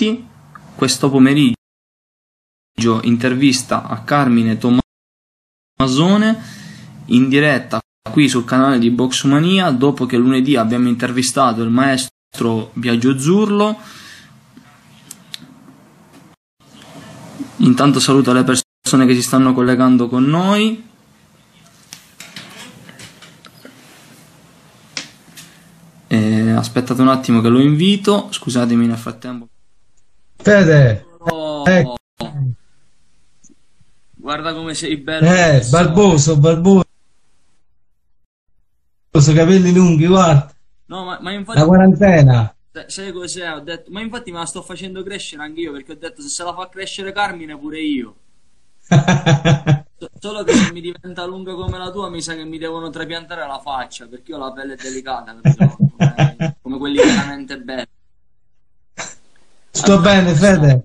questo pomeriggio intervista a Carmine Tommasone in diretta qui sul canale di Boxumania, dopo che lunedì abbiamo intervistato il maestro Biagio Zurlo. Intanto saluto le persone che si stanno collegando con noi. Aspettate un attimo che lo invito, scusatemi nel frattempo. Fede, Guarda come sei bello. barboso, capelli lunghi, guarda. No, ma infatti, la quarantena. sai cos'è? Ho detto, ma infatti me la sto facendo crescere anche io, perché ho detto se la fa crescere Carmine pure io. Solo che se mi diventa lunga come la tua mi sa che mi devono trapiantare la faccia, perché io ho la pelle delicata, perciò, come quelli veramente belli. Sto bene, Fede?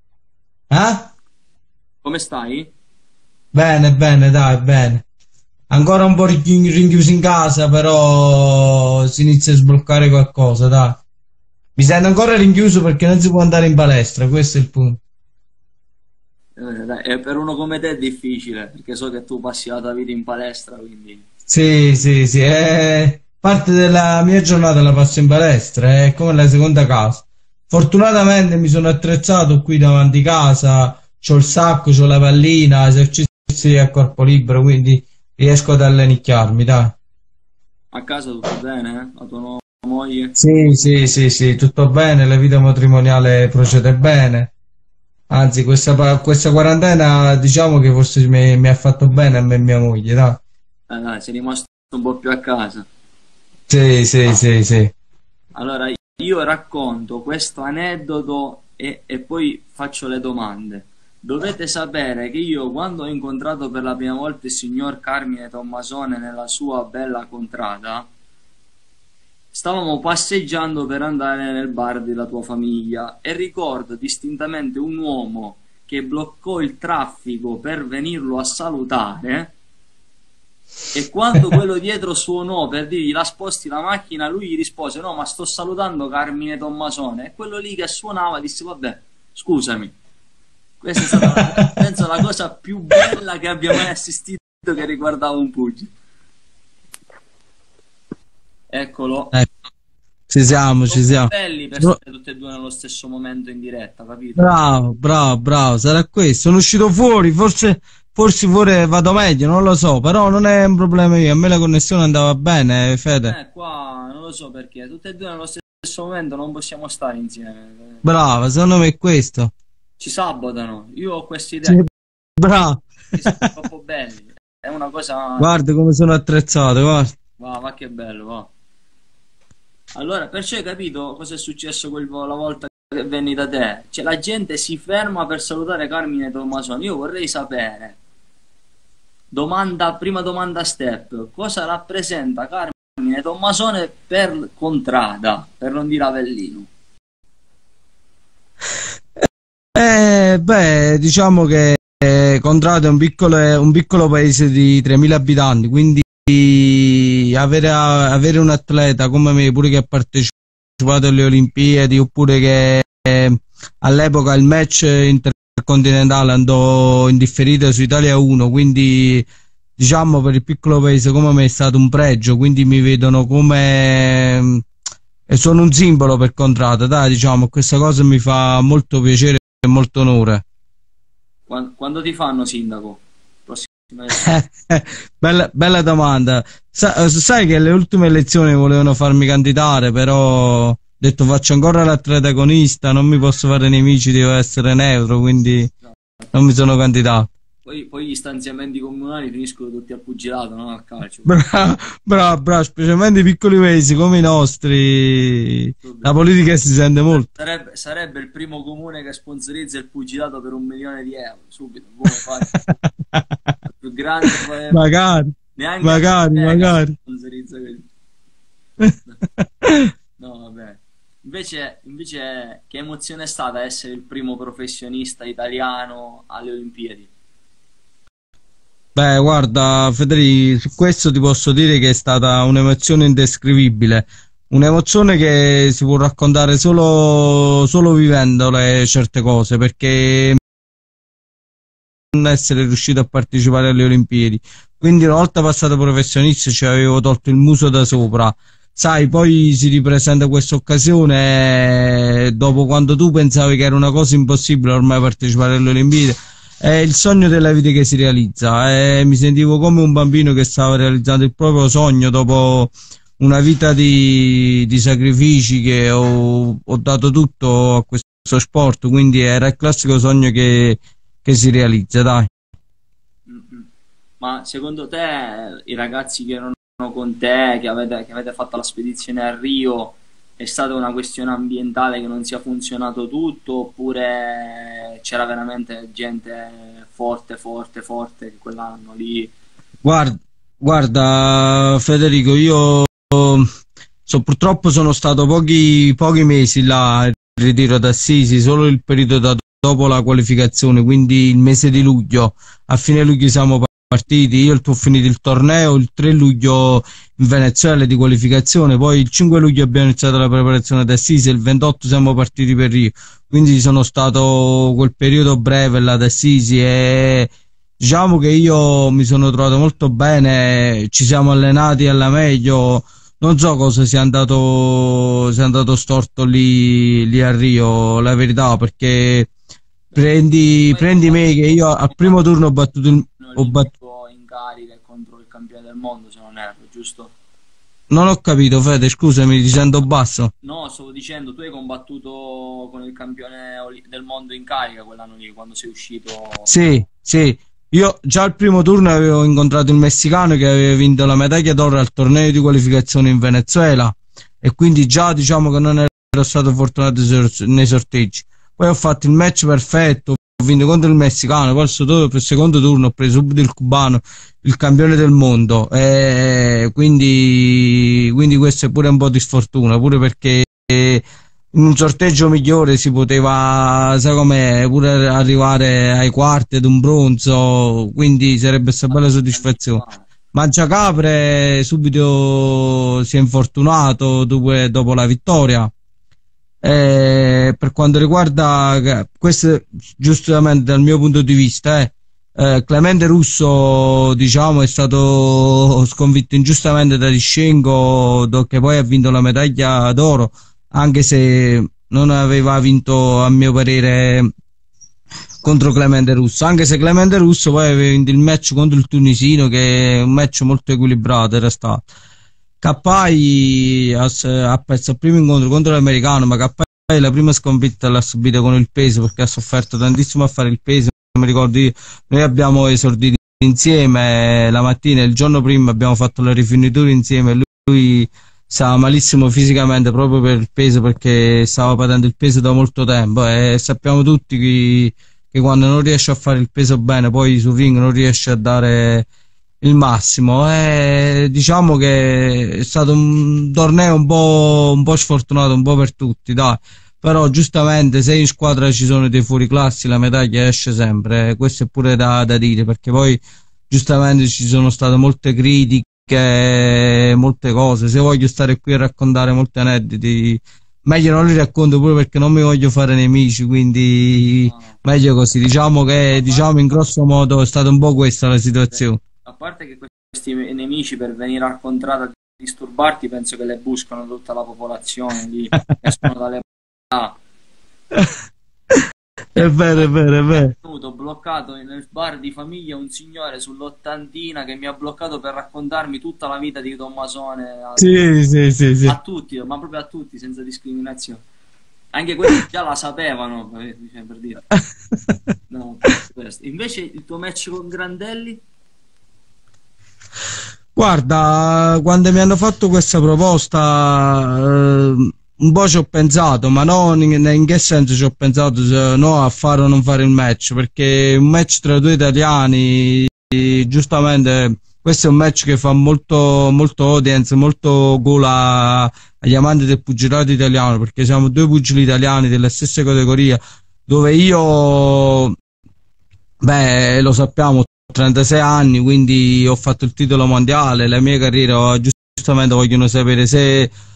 Come stai? Bene, dai, bene. Ancora un po' rinchiuso in casa, però si inizia a sbloccare qualcosa, dai. Mi sento ancora rinchiuso perché non si può andare in palestra, questo è il punto. Dai, per uno come te è difficile, perché so che tu passi la tua vita in palestra, quindi... Sì, parte della mia giornata la passo in palestra, è come la seconda casa. Fortunatamente mi sono attrezzato qui davanti casa, c'ho il sacco, c'ho la pallina, esercizi a corpo libero, quindi riesco ad allenicchiarmi, dai. A casa tutto bene? La tua nuova moglie? Sì, tutto bene, la vita matrimoniale procede bene. Anzi, questa quarantena diciamo che forse mi ha fatto bene a me e mia moglie, dai. Dai, sei rimasto un po' più a casa. Sì. Allora, io racconto questo aneddoto e poi faccio le domande. Dovete sapere che io, quando ho incontrato per la prima volta il signor Carmine Tommasone nella sua bella contrada, stavamo passeggiando per andare nel bar della tua famiglia e ricordo distintamente un uomo che bloccò il traffico per venirlo a salutare, e quando quello dietro suonò per dirgli la sposti la macchina, lui gli rispose: no, ma sto salutando Carmine Tommasone. E quello lì che suonava disse: vabbè, scusami. Questa è stata, penso, la cosa più bella che abbia mai assistito che riguardava un pugile. Eccolo. Ci siamo. Belli per stare tutti e due nello stesso momento in diretta, capito? Bravo, sarà questo. Sono uscito fuori, forse vado meglio, non lo so, però non è un problema mio, a me la connessione andava bene, Fede. Qua non lo so perché, tutti e due nello stesso momento non possiamo stare insieme. Bravo, secondo me è questo. Ci sabotano, io ho questa idea. Bravo. Sono troppo belli, è una cosa... Guarda come sono attrezzato, guarda. Va che bello, va. Allora, perciò hai capito cosa è successo la volta che venni da te? Cioè, la gente si ferma per salutare Carmine Tommasone. Io vorrei sapere, prima domanda step, cosa rappresenta Carmine Tommasone per Contrada, per non dire Avellino? Diciamo che Contrada è un piccolo paese di 3.000 abitanti, quindi avere un atleta come me, pure che ha partecipato alle Olimpiadi, oppure che all'epoca il match intercontinentale andò in differita su Italia 1, quindi diciamo per il piccolo paese come me è stato un pregio, quindi mi vedono come sono un simbolo per Contrada, dai, diciamo, questa cosa mi fa molto piacere e molto onore. Quando ti fanno sindaco? Bella domanda. Sai che alle ultime elezioni volevano farmi candidare, però ho detto faccio ancora l'atleta agonista, non mi posso fare nemici, devo essere neutro, quindi non mi sono candidato. Poi gli stanziamenti comunali finiscono tutti al pugilato, non al calcio. Bravo, specialmente i piccoli paesi come i nostri, la politica si sente molto. Sarebbe il primo comune che sponsorizza il pugilato per 1 milione di euro, subito. Come fai? Più grande, magari. Sponsorizza così. No, vabbè. Invece, che emozione è stata essere il primo professionista italiano alle Olimpiadi? Guarda Federico, su questo ti posso dire che è stata un'emozione indescrivibile, un'emozione che si può raccontare solo vivendole certe cose, perché non essere riuscito a partecipare alle Olimpiadi. Quindi una volta passato professionista ci avevo tolto il muso da sopra. Sai, poi si ripresenta questa occasione dopo, quando tu pensavi che era una cosa impossibile ormai partecipare alle Olimpiadi. È il sogno della vita che si realizza, e mi sentivo come un bambino che stava realizzando il proprio sogno dopo una vita di sacrifici, che ho dato tutto a questo sport, quindi era il classico sogno che si realizza, dai. Mm, mm. Ma secondo te i ragazzi che erano con te, che avete fatto la spedizione a Rio, è stata una questione ambientale che non sia funzionato tutto, oppure c'era veramente gente forte, forte, forte che quell'anno lì? Guarda, guarda Federico, purtroppo sono stato pochi mesi là, in ritiro ad Assisi, solo il periodo dopo la qualificazione, quindi il mese di luglio. A fine luglio siamo partiti, io ho finito il torneo il 3 luglio in Venezuela di qualificazione, poi il 5 luglio abbiamo iniziato la preparazione ad Assisi e il 28 siamo partiti per Rio, quindi sono stato quel periodo breve là ad Assisi, e diciamo che io mi sono trovato molto bene, ci siamo allenati alla meglio. Non so cosa sia andato storto lì a Rio, la verità, perché Tu hai prendi me che io al primo turno ho battuto ho bat- olimpico in carica contro il campione del mondo, se non erro, giusto? non ho capito, Fede, scusami, ti sento basso. No, stavo dicendo, tu hai combattuto con il campione del mondo in carica quell'anno lì, quando sei uscito. Sì, sì, io già al primo turno avevo incontrato il messicano che aveva vinto la medaglia d'oro al torneo di qualificazione in Venezuela, e quindi già diciamo che non ero stato fortunato nei sorteggi. Poi ho fatto il match perfetto, ho vinto contro il messicano, poi per il secondo turno ho preso subito il cubano, il campione del mondo, e quindi questo è pure un po' di sfortuna, pure perché in un sorteggio migliore si poteva, sai com'è, pure arrivare ai quarti ad un bronzo, quindi sarebbe stata bella soddisfazione. Mangiacapre subito si è infortunato dopo la vittoria. Per quanto riguarda questo, giustamente dal mio punto di vista, Clemente Russo, diciamo, è stato sconfitto ingiustamente da Tiscenko, che poi ha vinto la medaglia d'oro, anche se non aveva vinto, a mio parere, contro Clemente Russo, anche se Clemente Russo poi aveva vinto il match contro il tunisino, che è un match molto equilibrato, era stato. Cappai ha perso il primo incontro contro l'americano, ma Cappai la prima sconfitta l'ha subita con il peso, perché ha sofferto tantissimo a fare il peso. Mi ricordo noi abbiamo esordito insieme la mattina e il giorno prima abbiamo fatto la rifinitura insieme, e lui stava malissimo fisicamente proprio per il peso, perché stava patendo il peso da molto tempo, e sappiamo tutti che quando non riesce a fare il peso bene poi sul ring non riesce a dare il massimo. Diciamo che è stato un torneo un po' sfortunato un po' per tutti, dai. Però giustamente se in squadra ci sono dei fuoriclassi la medaglia esce sempre, questo è pure da dire, perché poi giustamente ci sono state molte critiche, molte cose. Se voglio stare qui a raccontare molti aneddoti, meglio non li racconto, pure perché non mi voglio fare nemici, quindi No, no. meglio così. Diciamo A che, diciamo, parte, in grosso modo è stata un po' questa la situazione. a parte che questi nemici per venire al contrario a disturbarti, penso che le buscano tutta la popolazione lì, escono dalle ah, È vero, è vero, è vero. tenuto bloccato nel bar di famiglia un signore sull'ottantina che mi ha bloccato per raccontarmi tutta la vita di Tommasone Sì, sì, sì, sì. a tutti, ma proprio a tutti, senza discriminazione. Anche quelli già la sapevano, cioè, per dire. No, questo. Invece il tuo match con Grandelli? Guarda, quando mi hanno fatto questa proposta, un po' ci ho pensato, ma non in che senso ci ho pensato, se no a fare o non fare il match, perché un match tra due italiani, giustamente, questo è un match che fa molto, molto audience, molto gola agli amanti del pugilato italiano, perché siamo due pugili italiani della stessa categoria, dove io, beh, lo sappiamo, ho 36 anni, quindi ho fatto il titolo mondiale, la mia carriera, giustamente vogliono sapere se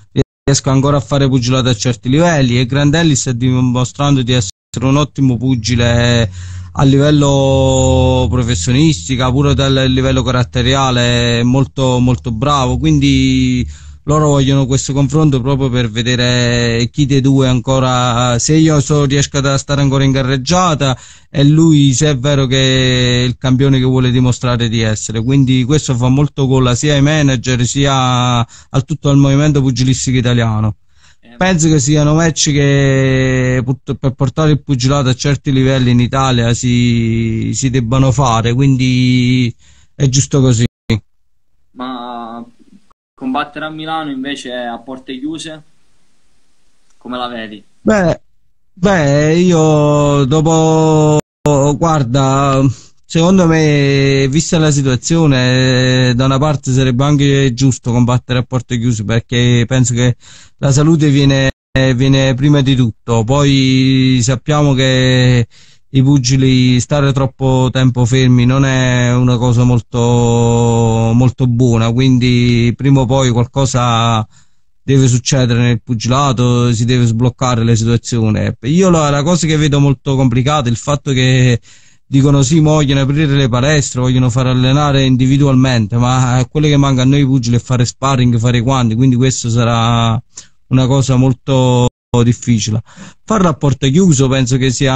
riesco ancora a fare pugilato a certi livelli, e Grandelli sta dimostrando di essere un ottimo pugile a livello professionistico, pure dal livello caratteriale, molto, molto bravo, quindi loro vogliono questo confronto proprio per vedere chi dei due ancora, se io riesco a stare ancora in carreggiata e lui se è vero che è il campione che vuole dimostrare di essere. Quindi questo fa molto gola sia ai manager sia a tutto il movimento pugilistico italiano. Penso che siano match che per portare il pugilato a certi livelli in Italia si debbano fare, quindi è giusto così. Ma combattere a Milano invece a porte chiuse, come la vedi? Beh, io dopo, guarda, secondo me, vista la situazione, da una parte sarebbe anche giusto combattere a porte chiuse, perché penso che la salute viene prima di tutto. Poi sappiamo che i pugili stare troppo tempo fermi non è una cosa molto, molto buona, quindi prima o poi qualcosa deve succedere nel pugilato, si deve sbloccare la situazione. Io la cosa che vedo molto complicata è il fatto che dicono sì, vogliono aprire le palestre, vogliono far allenare individualmente, ma quello che manca a noi pugili è fare sparring, fare i guanti, quindi questo sarà una cosa molto difficile. Farlo a porta chiuso penso che sia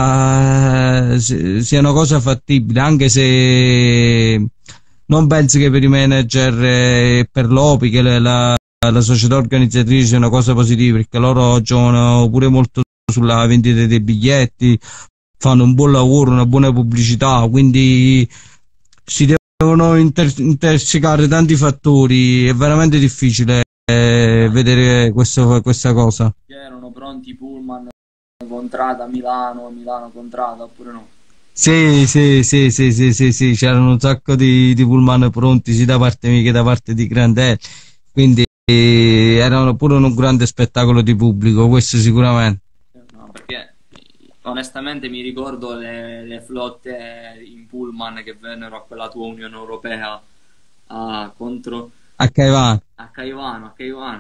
una cosa fattibile, anche se non penso che per i manager e per l'OPI, che la società organizzatrice, sia una cosa positiva, perché loro giocano pure molto sulla vendita dei biglietti, fanno un buon lavoro, una buona pubblicità, quindi si devono intersecare tanti fattori, è veramente difficile vedere questa cosa. Erano pronti Pullman Contrada Milano, Milano Contrada, oppure no? Sì, c'erano un sacco di pullman pronti sia da parte mia che da parte di Grandelli, quindi erano pure un grande spettacolo di pubblico, questo sicuramente. No, perché onestamente mi ricordo le flotte in pullman che vennero a quella tua Unione Europea contro A Caivano. a Caivano,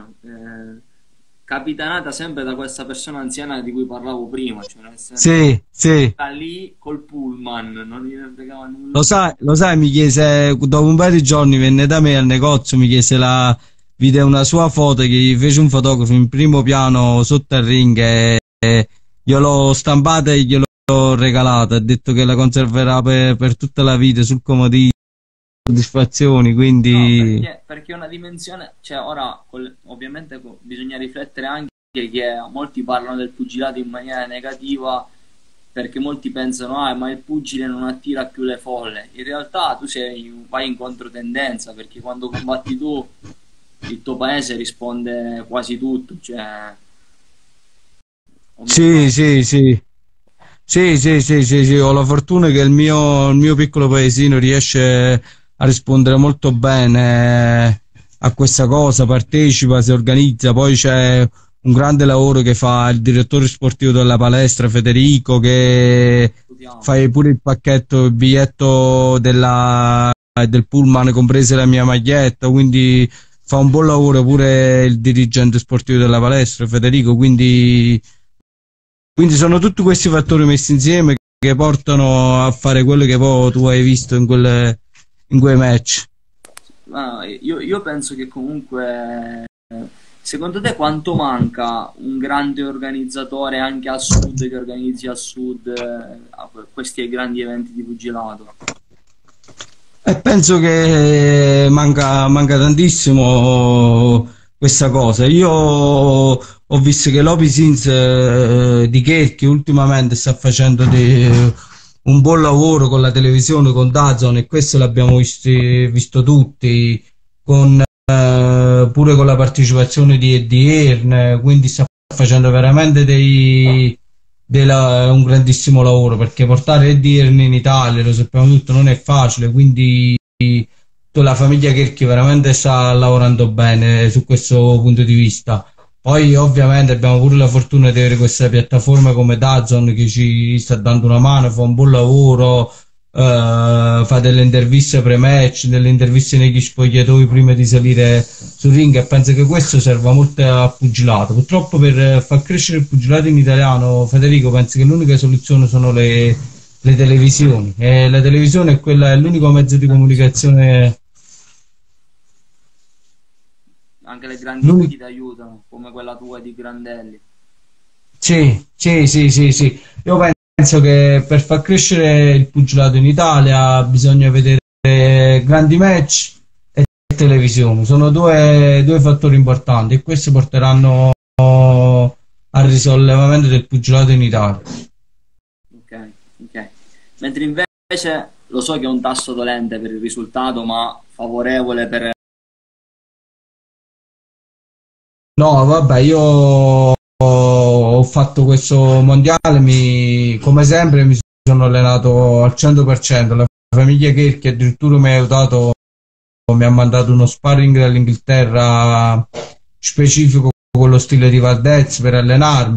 capitanata sempre da questa persona anziana di cui parlavo prima, cioè nel senso, Sì. sta lì col pullman, non gli fregava nulla. Lo sai, mi chiese, dopo un paio di giorni venne da me al negozio, mi chiese vide una sua foto che gli fece un fotografo in primo piano sotto al ring, e io l'ho stampata e gliel'ho regalata, ha detto che la conserverà per tutta la vita sul comodino, soddisfazioni, quindi... No, perché è una dimensione, cioè ora ovviamente bisogna riflettere anche che molti parlano del pugilato in maniera negativa, perché molti pensano ma il pugile non attira più le folle. In realtà tu vai in controtendenza, perché quando combatti tu il tuo paese risponde quasi tutto, cioè Sì, ho la fortuna che il mio piccolo paesino riesce a rispondere molto bene a questa cosa, partecipa, si organizza. Poi c'è un grande lavoro che fa il direttore sportivo della palestra, Federico, che fa pure il pacchetto, il biglietto del pullman, comprese la mia maglietta, quindi fa un buon lavoro pure il dirigente sportivo della palestra, Federico, quindi sono tutti questi fattori messi insieme che portano a fare quello che poi tu hai visto in quei match. Io penso che comunque, secondo te quanto manca un grande organizzatore anche al sud, che organizzi al sud questi grandi eventi di pugilato? Penso che manca tantissimo questa cosa. Io ho visto che l'Opi Sins di Cherchi ultimamente sta facendo un buon lavoro con la televisione, con DAZN, e questo l'abbiamo visto tutti, pure con la partecipazione di Eddie Hearn, quindi sta facendo veramente un grandissimo lavoro, perché portare Eddie Hearn in Italia, lo sappiamo tutti, non è facile, quindi la famiglia Cherchi veramente sta lavorando bene su questo punto di vista. Poi ovviamente abbiamo pure la fortuna di avere questa piattaforma come DAZN che ci sta dando una mano, fa un buon lavoro, fa delle interviste pre-match, delle interviste negli spogliatoi prima di salire sul ring, e penso che questo serva molto al pugilato. Purtroppo per far crescere il pugilato in italiano, Federico, penso che l'unica soluzione sono le televisioni, e la televisione è l'unico mezzo di comunicazione. Anche le grandi reti ti aiutano, come quella tua di Grandelli. Sì, sì, sì, sì, sì. Io penso che per far crescere il pugilato in Italia bisogna vedere grandi match e televisione. Sono due fattori importanti, e questi porteranno al risollevamento del pugilato in Italia. Ok, ok. Mentre invece lo so che è un tasto dolente per il risultato, ma favorevole per... No, vabbè, io ho fatto questo mondiale, come sempre mi sono allenato al 100%. La famiglia Cherchi addirittura mi ha aiutato, mi ha mandato uno sparring dall'Inghilterra specifico con lo stile di Valdez per allenarmi,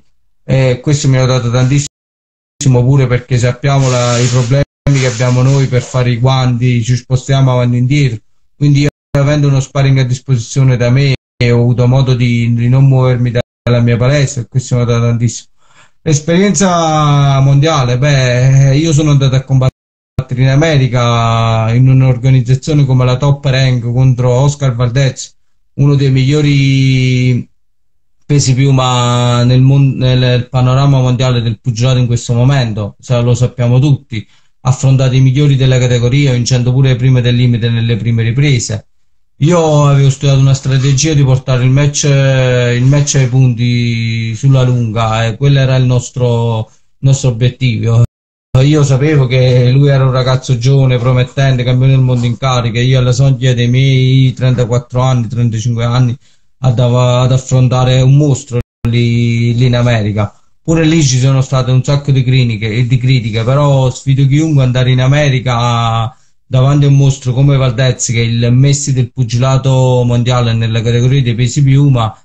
e questo mi ha aiutato tantissimo, pure perché sappiamo i problemi che abbiamo noi per fare i guanti, ci spostiamo avanti e indietro, quindi io, avendo uno sparring a disposizione da me, ho avuto modo di non muovermi dalla mia palestra, e questo mi ha dato tantissimo. L'esperienza mondiale, beh, io sono andato a combattere in America in un'organizzazione come la Top Rank contro Oscar Valdez, uno dei migliori pesi piuma nel panorama mondiale del pugilato in questo momento, lo sappiamo tutti. Ha affrontato i migliori della categoria, vincendo pure le prime del limite nelle prime riprese. Io avevo studiato una strategia di portare il match ai punti sulla lunga, e quello era il nostro obiettivo. Io sapevo che lui era un ragazzo giovane, promettente, campione del mondo in carica. Io alla soglia dei miei 34 anni, 35 anni, andavo ad affrontare un mostro lì in America. Pure lì ci sono state un sacco di critiche, però sfido chiunque ad andare in America davanti a un mostro come Valdez, che è il Messi del pugilato mondiale nella categoria dei pesi piuma,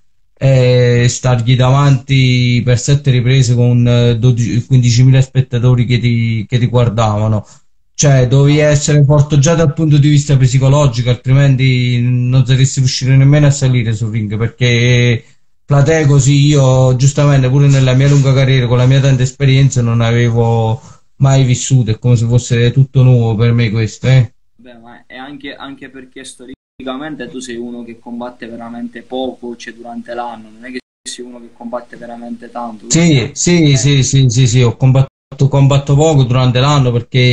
e stargli davanti per 7 riprese con 15.000 spettatori che ti guardavano. Cioè, dovevi essere forte già dal punto di vista psicologico, altrimenti non saresti riuscito nemmeno a salire sul ring, perché platee così io, giustamente, pure nella mia lunga carriera, con la mia tanta esperienza, non avevo mai vissuto. È come se fosse tutto nuovo per me questo, eh. Beh, ma è anche perché storicamente tu sei uno che combatte veramente poco, cioè durante l'anno, non è che sei uno che combatte veramente tanto. Sì, sì, sì, sì, sì, sì, combatto poco durante l'anno, perché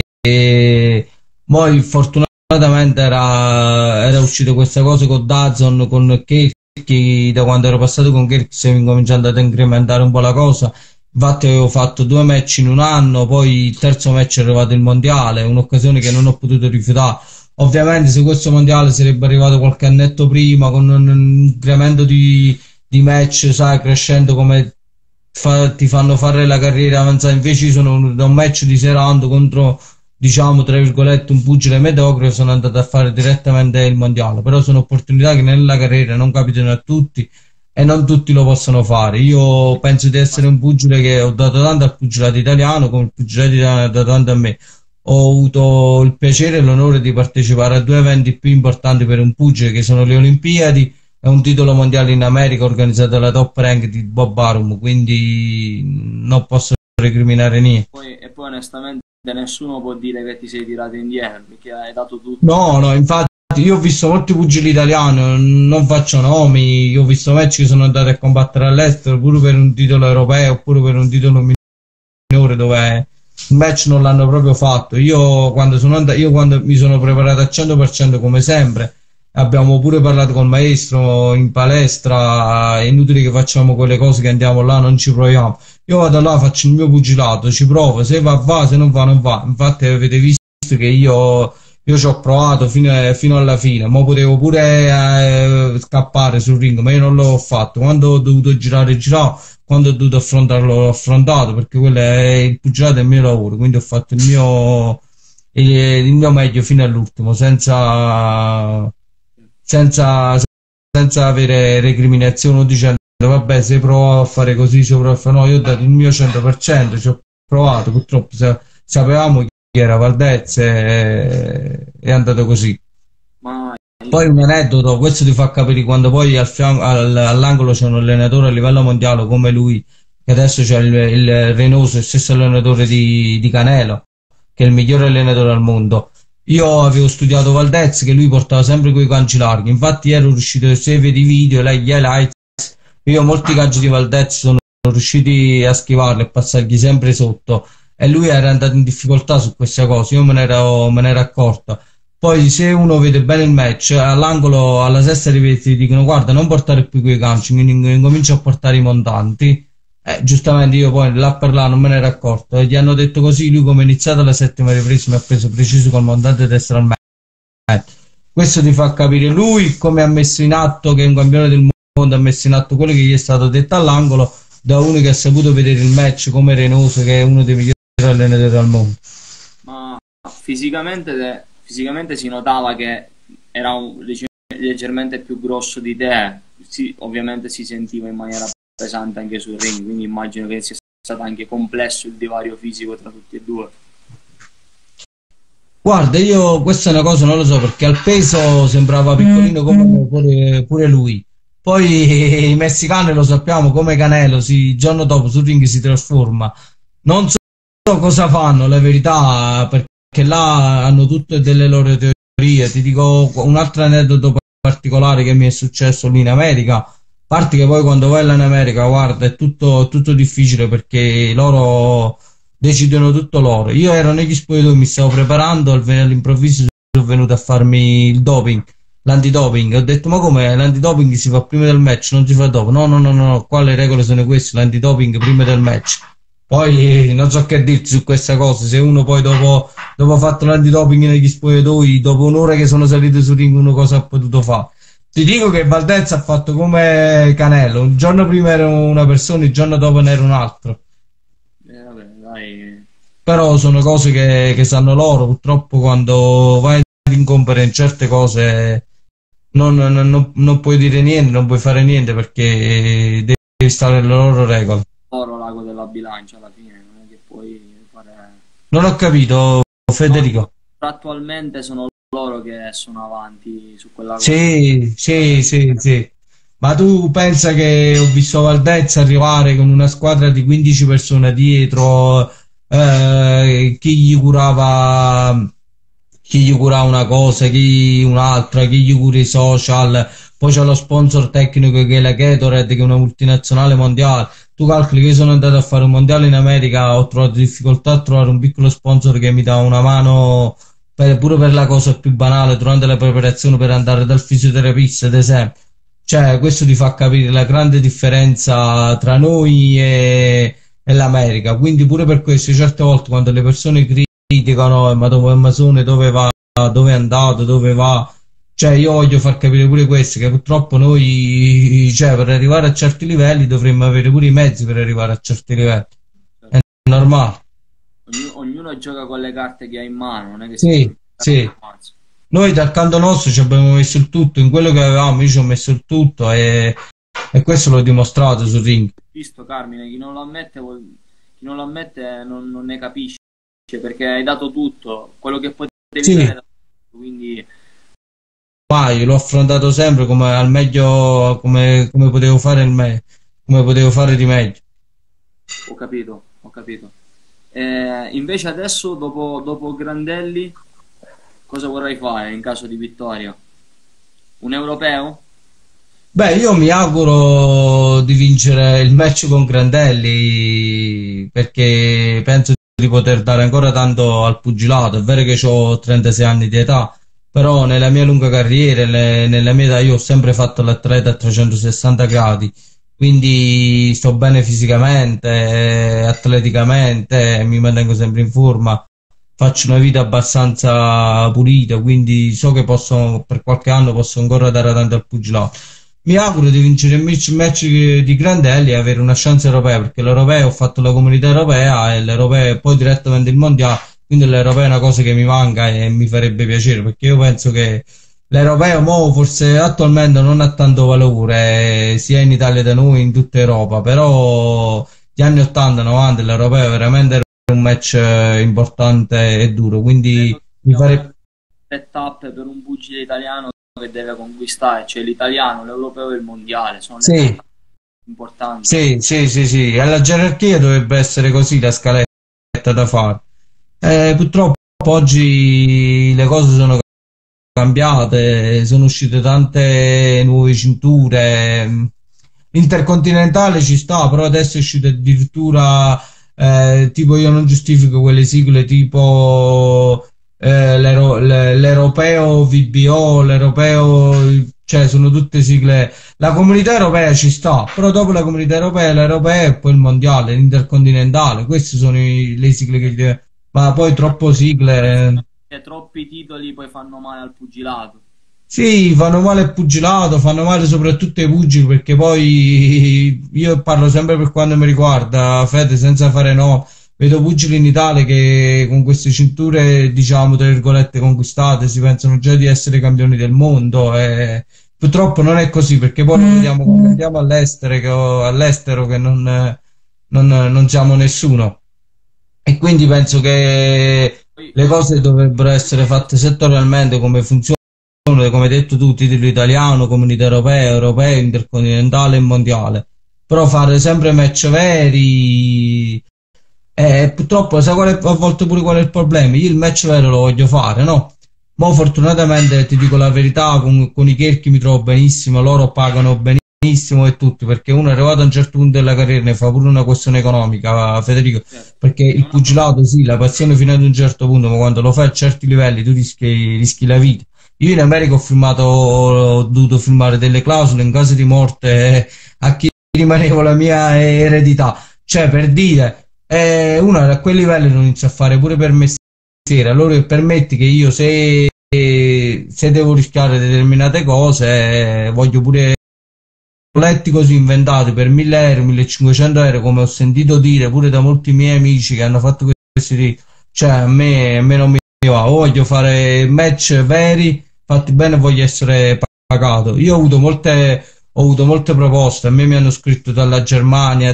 poi fortunatamente era uscito questa cosa con Dazon, con Kerky. Da quando ero passato con Kerky stiamo incominciando ad incrementare un po' la cosa. Infatti avevo fatto 2 match in un anno, poi il terzo match è arrivato il mondiale, un'occasione che non ho potuto rifiutare. Ovviamente se questo mondiale sarebbe arrivato qualche annetto prima, con un incremento di match, sai, crescendo come ti fanno fare la carriera avanzata. Invece io sono venuto da un match di Serando contro, diciamo, tra virgolette, un pugile mediocre, sono andato a fare direttamente il mondiale. Però sono opportunità che nella carriera non capitano a tutti, e non tutti lo possono fare. Io penso di essere un pugile che ho dato tanto al pugilato italiano, come il pugilato italiano ha dato tanto a me. Ho avuto il piacere e l'onore di partecipare a 2 eventi più importanti per un pugile, che sono le Olimpiadi e un titolo mondiale in America organizzato dalla Top Rank di Bob Arum, quindi non posso recriminare niente. E poi onestamente nessuno può dire che ti sei tirato indietro, perché hai dato tutto. No, no, infatti io ho visto molti pugili italiani, non faccio nomi, io ho visto match che sono andati a combattere all'estero pure per un titolo europeo, oppure per un titolo minore, dove il match non l'hanno proprio fatto. Io quando mi sono preparato al 100%, come sempre, abbiamo pure parlato col maestro in palestra. È inutile che facciamo quelle cose che andiamo là, non ci proviamo. Io vado là, faccio il mio pugilato, ci provo, se va, se non va, non va. Infatti avete visto che io ci ho provato fino alla fine, ma potevo pure scappare sul ring, ma io non l'ho fatto. Quando ho dovuto girare, giravo, quando ho dovuto affrontarlo, l'ho affrontato, perché quello è il pugilato, è il mio lavoro, quindi ho fatto il mio meglio fino all'ultimo, senza avere recriminazioni o dicendo vabbè, se provo a fare così, se provo a fare no. Io ho dato il mio 100%, ci ho provato. Purtroppo sapevamo chi era Valdez, è andato così. Ma io- Poi un aneddoto, questo ti fa capire quando poi all'angolo c'è un allenatore a livello mondiale come lui, che adesso c'è il Reynoso, il stesso allenatore di Canelo, che è il migliore allenatore al mondo. Io avevo studiato Valdez, che lui portava sempre quei ganci larghi, infatti ero riuscito, se vedi i video, gli highlights, io molti ganci di Valdez sono riusciti a schivarli e passargli sempre sotto, e lui era andato in difficoltà su queste cose, io me ne ero accorto. Poi se uno vede bene il match, all'angolo, alla sesta ripeti, dicono guarda non portare più quei ganci, quindi incomincio a portare i montanti. Giustamente io poi là per là non me ne ero accorto, e gli hanno detto così, lui come è iniziato la settima ripresa mi ha preso preciso col montante destra al match. Questo ti fa capire lui come ha messo in atto, che è un campione del mondo, ha messo in atto quello che gli è stato detto all'angolo, da uno che ha saputo vedere il match come Reynoso, che è uno dei migliori allenatori al mondo. ma fisicamente si notava che era leggermente più grosso di te. Ovviamente si sentiva in maniera pesante anche sul ring, quindi immagino che sia stato anche complesso il divario fisico tra tutti e due. Guarda, io questa è una cosa non lo so perché al peso sembrava piccolino come pure lui. Poi i messicani lo sappiamo come Canelo, il giorno dopo sul ring si trasforma. Non so cosa fanno, la verità, perché là hanno tutte delle loro teorie. Ti dico un altro aneddoto particolare che mi è successo lì in America. A parte che poi quando vai là in America, guarda, è tutto difficile perché loro decidono tutto loro. Io ero negli spogliatoi, mi stavo preparando, all'improvviso sono venuto a farmi il doping, l'antidoping. Ho detto, ma come l'antidoping si fa prima del match, non si fa dopo? No, no, no, no, no, qua le regole sono queste, l'antidoping prima del match. Poi non so che dirti su questa cosa, se uno poi dopo fatto l'antidoping negli spogliatoi, dopo un'ora che sono salito sul ring, uno cosa ha potuto fare? Ti dico che Valdez ha fatto come Canelo, un giorno prima era una persona, il giorno dopo ne era un altro. Vabbè, dai. Però sono cose che sanno loro, purtroppo quando vai ad incompere in certe cose non puoi dire niente, non puoi fare niente perché devi stare alle loro regole. Oro l'ago della bilancia alla fine, non è che puoi fare. Non ho capito, No, Federico. attualmente sono loro che sono avanti su quella cosa. Sì, sì, sì, sì. Ma tu pensa che ho visto Valdez arrivare con una squadra di 15 persone dietro, chi gli curava una cosa, chi un'altra, chi gli cura i social, poi c'è lo sponsor tecnico che è la Gatorade, che è una multinazionale mondiale. Tu calcoli che io sono andato a fare un mondiale in America, ho trovato difficoltà a trovare un piccolo sponsor che mi dà una mano pure per la cosa più banale, durante la preparazione per andare dal fisioterapista, ad esempio. Cioè, questo ti fa capire la grande differenza tra noi e l'America. Quindi pure per questo, certe volte quando le persone criticano, ma dove Amazone, dove va, dove è andato, dove va, cioè io voglio far capire pure questo, che purtroppo noi, cioè, per arrivare a certi livelli dovremmo avere pure i mezzi per arrivare a certi livelli. È normale. Ognuno gioca con le carte che ha in mano, non è che si può Sì, giocare sì. a mazzo. Noi dal canto nostro ci abbiamo messo il tutto, in quello che avevamo io ci ho messo il tutto e questo l'ho dimostrato sul ring. Visto Carmine, chi non lo ammette non ne capisce, perché hai dato tutto, quello che potevi dare, Sì, hai dato tutto, quindi mai, l'ho affrontato sempre come al meglio, come potevo fare come potevo fare di meglio. ho capito, ho capito. Invece adesso, dopo Grandelli, cosa vorrai fare in caso di vittoria? Un europeo? Beh, io mi auguro di vincere il match con Grandelli perché penso di poter dare ancora tanto al pugilato. È vero che ho 36 anni di età, però nella mia lunga carriera, nella mia età, io ho sempre fatto l'atleta a 360 gradi, quindi sto bene fisicamente, atleticamente, mi mantengo sempre in forma, faccio una vita abbastanza pulita, quindi so che per qualche anno posso ancora dare tanto al pugilato. Mi auguro di vincere il match di Grandelli e avere una chance europea, perché l'europeo ho fatto la comunità europea e l'europeo e poi direttamente il mondiale, quindi l'europeo è una cosa che mi manca e mi farebbe piacere, perché io penso che l'europeo mo forse attualmente non ha tanto valore, sia in Italia da noi, in tutta Europa, però gli anni 80-90 l'europeo veramente un match importante e duro, Credo quindi che mi sia una pare... delle tappe per un pugile italiano che deve conquistare, cioè l'italiano, l'europeo e il mondiale, sono le tre Sì, tappe importanti. sì, sì, sì, sì, alla gerarchia dovrebbe essere così la scaletta da fare. Purtroppo oggi le cose sono cambiate, sono uscite tante nuove cinture. L'intercontinentale ci sta, però adesso è uscito addirittura, tipo io non giustifico quelle sigle tipo l'europeo VBO, l'europeo, cioè sono tutte sigle. La comunità europea ci sta, però dopo la comunità europea, l'europea e poi il mondiale, l'intercontinentale, queste sono le sigle che ma poi troppo sigle. Troppi titoli poi fanno male al pugilato. Sì, fanno male il pugilato, fanno male soprattutto ai pugili perché poi io parlo sempre per quanto mi riguarda, Fede, senza fare no, vedo pugili in Italia che con queste cinture, diciamo, tra virgolette, conquistate si pensano già di essere campioni del mondo e purtroppo non è così perché poi lo vediamo quando andiamo all'estero che non siamo nessuno e quindi penso che Poi, le cose dovrebbero essere fatte settorialmente come funziona come hai detto tu, titolo italiano, comunità europea, europeo, intercontinentale e mondiale. Però fare sempre match veri. Purtroppo, sai qual è, a volte pure qual è il problema? Io il match vero lo voglio fare, no? Ma fortunatamente ti dico la verità, con i Kerchi mi trovo benissimo, loro pagano benissimo e tutto, perché uno è arrivato a un certo punto della carriera, ne fa pure una questione economica, Federico, certo, perché è il una professione. pugilato sì, la passione fino ad un certo punto, ma quando lo fai a certi livelli tu rischi la vita. Io in America ho dovuto firmare delle clausole in caso di morte a chi rimanevo la mia eredità. Cioè, per dire, uno a quel livello non inizia a fare pure per mestiere. Allora permetti che io se devo rischiare determinate cose, voglio pure letti così inventati per 1000 euro, 1500 euro, come ho sentito dire pure da molti miei amici che hanno fatto questi cioè a me non mi va, o voglio fare match veri, fatti bene, voglio essere pagato. Io ho avuto molte proposte, a me mi hanno scritto dalla Germania,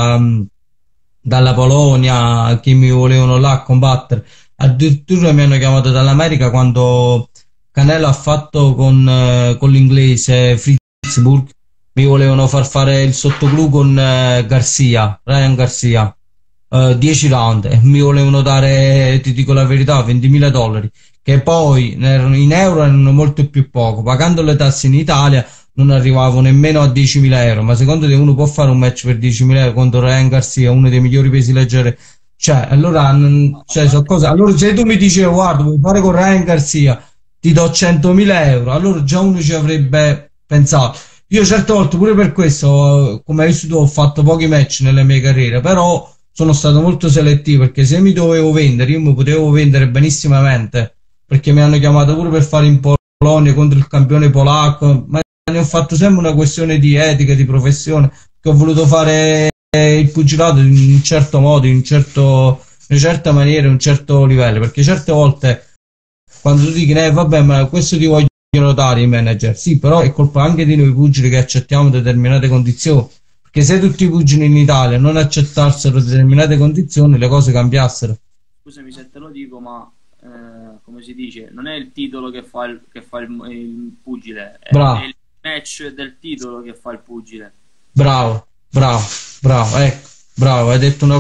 dalla Polonia, che mi volevano là a combattere. Addirittura mi hanno chiamato dall'America quando Canelo ha fatto con l'inglese Fritzburg, mi volevano far fare il sottoclub con Garcia, Ryan Garcia, 10 round e mi volevano dare, ti dico la verità, 20.000 dollari, che poi in euro erano molto più poco, pagando le tasse in Italia non arrivavo nemmeno a 10.000 euro, ma secondo te uno può fare un match per 10.000 euro contro Ryan Garcia, uno dei migliori pesi leggeri? Cioè, allora, A cioè, so parte cose. Allora, se tu mi dicevi, guarda, vuoi fare con Ryan Garcia, ti do 100.000 euro, allora già uno ci avrebbe pensato. Io certe volte pure per questo, come hai visto tu, ho fatto pochi match nelle mie carriere, però sono stato molto selettivo perché se mi dovevo vendere, io mi potevo vendere benissimamente, perché mi hanno chiamato pure per fare in Polonia contro il campione polacco, ma ne ho fatto sempre una questione di etica, di professione, che ho voluto fare il pugilato in un certo modo, in una certa maniera, in un certo livello, perché certe volte quando tu dici, vabbè, ma questo ti vogliono dare i manager, sì, però è colpa anche di noi pugili che accettiamo determinate condizioni, perché se tutti i pugili in Italia non accettassero determinate condizioni, le cose cambiassero. scusami se te lo dico, ma come si dice, non è il titolo che fa il pugile, è Bravo, il match del titolo che fa il pugile. bravo, bravo, bravo, ecco, bravo, hai detto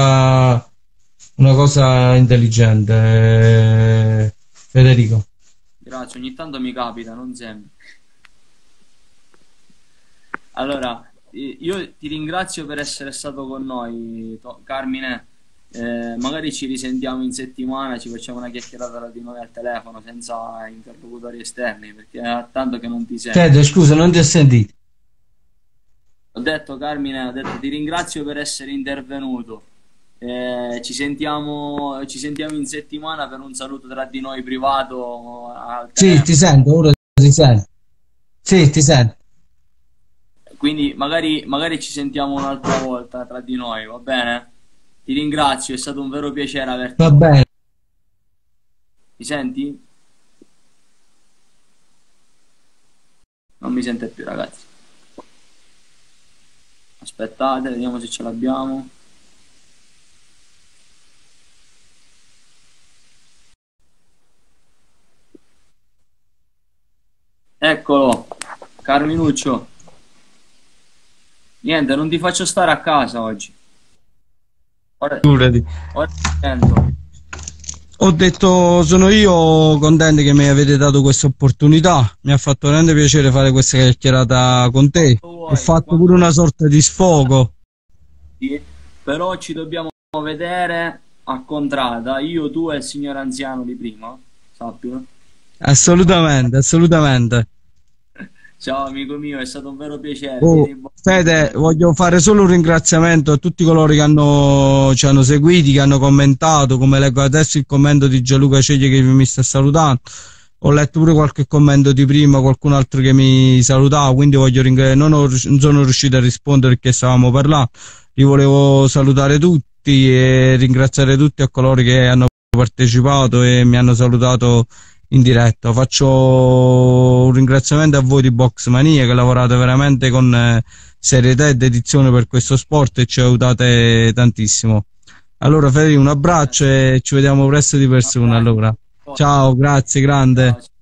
una cosa intelligente, Federico. Grazie, ogni tanto mi capita, non sempre. Allora, io ti ringrazio per essere stato con noi, Carmine. Magari ci risentiamo in settimana, ci facciamo una chiacchierata tra di noi al telefono senza interlocutori esterni, perché è tanto che non ti sento. Fede, scusa, non ti ho sentito. Ho detto, Carmine, ho detto ti ringrazio per essere intervenuto. Ci sentiamo in settimana per un saluto tra di noi privato al Sì, ti telefono. sento, ora ti sento. Sì, ti sento. Quindi magari ci sentiamo un'altra volta tra di noi, va bene? Ti ringrazio, è stato un vero piacere averti Va con me. bene. Mi senti? Non mi sente più, ragazzi. Aspettate, vediamo se ce l'abbiamo. Eccolo, Carminuccio. Niente, non ti faccio stare a casa oggi. Ora, Figurati. ora ti sento. Ho detto, sono io contento che mi avete dato questa opportunità, mi ha fatto veramente piacere fare questa chiacchierata con te, Quando ho vuoi, fatto pure quando una sorta di sfogo. vuoi. Però ci dobbiamo vedere a Contrada, io, tu e il signor anziano di prima, sappilo. Assolutamente, assolutamente. Ciao amico mio, è stato un vero piacere. Oh, Tieni buono di Fede, te. voglio fare solo un ringraziamento a tutti coloro che ci hanno seguiti, che hanno commentato, come leggo adesso il commento di Gianluca Ceglie che mi sta salutando. Ho letto pure qualche commento di prima, qualcun altro che mi salutava, quindi non sono riuscito a rispondere perché stavamo parlando. Li volevo salutare tutti e ringraziare tutti a coloro che hanno partecipato e mi hanno salutato in diretta. Faccio un ringraziamento a voi di Box Mania che lavorate veramente con serietà e dedizione per questo sport e ci aiutate tantissimo. Allora Federico, un abbraccio e ci vediamo presto di persona. Abbraccio. Allora, ciao, grazie, grande. Ciao.